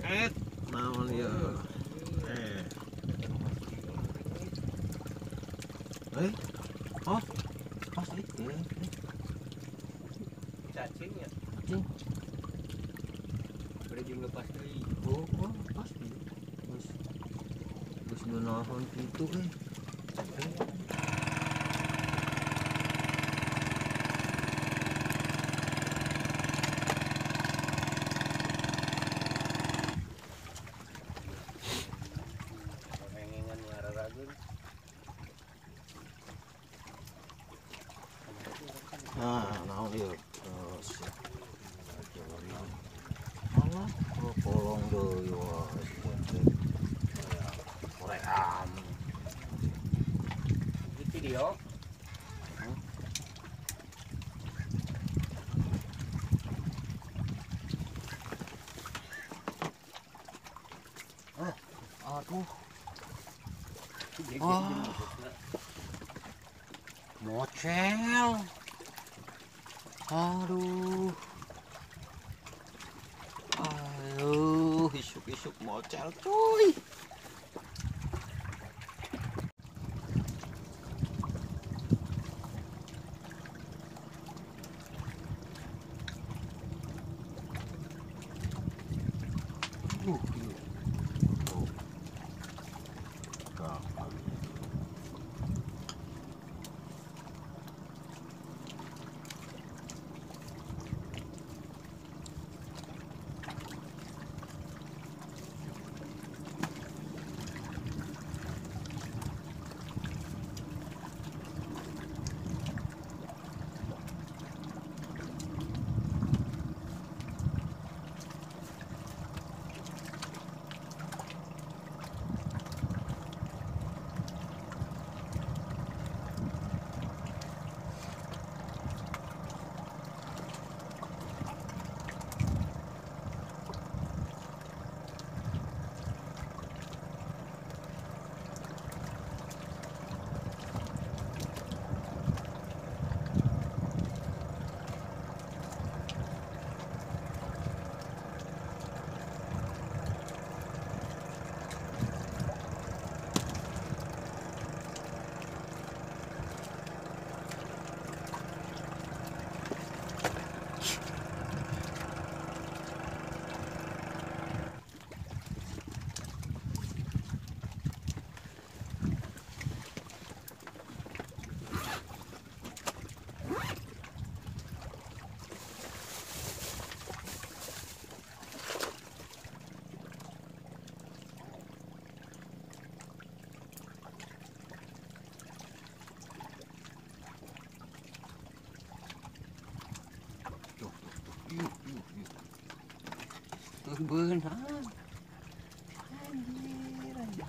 naon ya. Oh, pas itu. Cacing ya. Cacing. Beri jeung lepas deui. Oh, pasti. Geus ngeunahon kitu Rengengan ngararageun. Nah, naon ieu? Siap. Allah, polong deui wah. Koream. Di video. Aduh, mocel. Aduh. Aduh, isuk-isuk mocel cuy. Beunang. Anjir.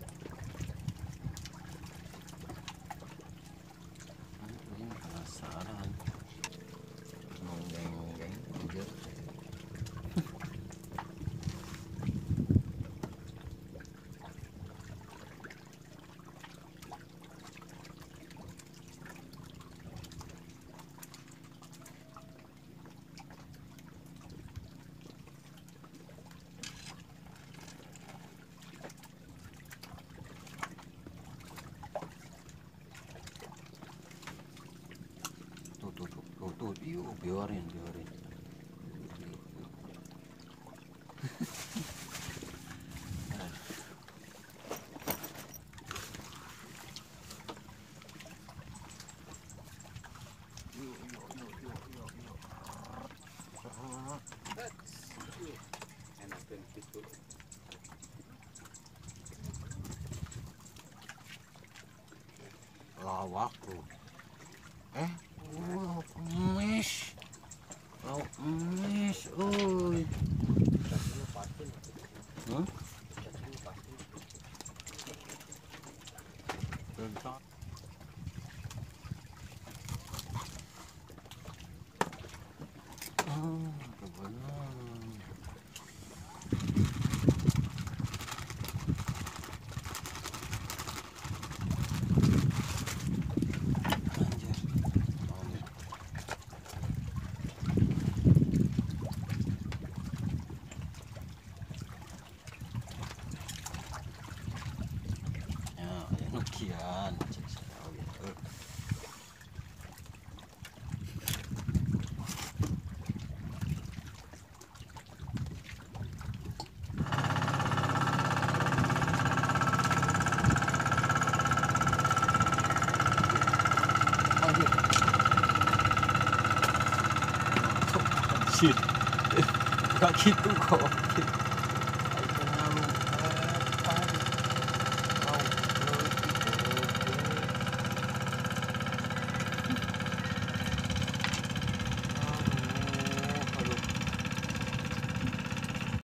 Anjing penasaran. Nonggeng-nonggeng aja. Tuh, yuk biarin. Enakeun kitu. Lawak tuh. Emis. Lauk emis, euy. Cacing pasti. Hah? Cacing pasti. Bentar. Kebenaran. Kian, cek saya tahu gitu. Anjir. Gak gitu kok.